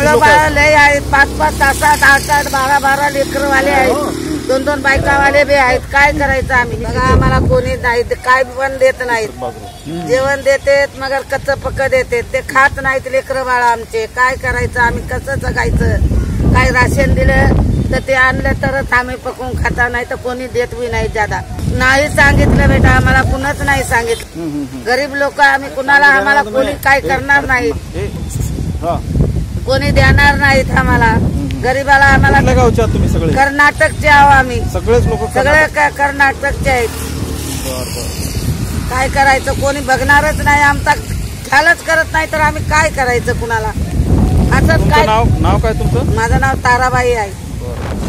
लेकरं लोक बाळ आहेत. लय आहेत, 5-5, 6-6, 8-8, 12-12 लेकरवाले आहेत, 2-2 बायकावाले बी आहेत. काय करायचं आम्ही? बघा आम्हाला कोणी नाही, काय पण देत नाहीत. जेवण देतेत मगर कच्च पक्क देतेत, ते खात नाहीत लेकरं बाळा आमचे. काय करायचं आम्ही? कसं जगायचं? काय राशन दिलं तर ते आणलं तरच आम्ही पकवून खाता, नाही तर कोणी देत बी नाही. ज्यादा नाही सांगितलं बेटा, आम्हाला कुणाच नाही सांगितलं. गरीब लोक आम्ही, कुणाला आम्हाला कोणी काय करणार नाही, कोणी देणार नाहीत आम्हाला. गरीबाला आम्हाला. कुठल्या गावचे आहात तुम्ही सगळे? कर्नाटकचे आहो आम्ही, सगळेच लोक सगळे कर्नाटकचे आहेत. काय करायचं? कोणी बघणारच नाही, आमचा ख्यालच करत नाही, तर आम्ही काय करायचं कुणाला? असंच काय. नाव काय तुमचं? माझं नाव ताराबाई आहे.